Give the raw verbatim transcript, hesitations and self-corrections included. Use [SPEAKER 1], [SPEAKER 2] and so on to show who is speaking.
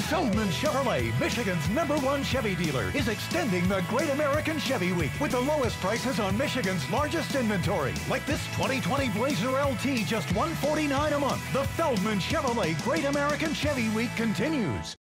[SPEAKER 1] Feldman Chevrolet, Michigan's number one Chevy dealer, is extending the Great American Chevy Week with the lowest prices on Michigan's largest inventory. Like this twenty twenty Blazer L T, just one hundred forty-nine dollars a month. The Feldman Chevrolet Great American Chevy Week continues.